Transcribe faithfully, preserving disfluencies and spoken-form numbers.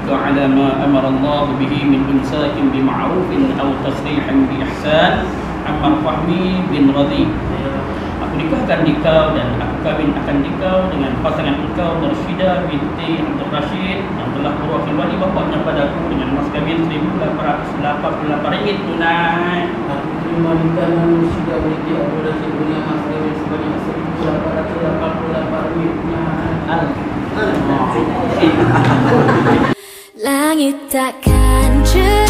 bika ala ma amara Allah bihi min imsakin bi ma'rufin aw tasrihin bi ihsan. Ammar Fahmi bin Radhi. Aku nikahkan dikau dan aku kahwin akan dikau dengan pasangan engkau Mursyidah binti Abdul Rashid yang telah berwakil wali bapaknya padaku dengan mas kahwin seribu lapan ratus lapan puluh lapan ringgit tunai. Aku terima nikah dengan Mursyidah binti Abdul Rashid dengan mas kahwin sebanyak seribu lapan ratus lapan puluh lapan ringgit tunai. Langit takkan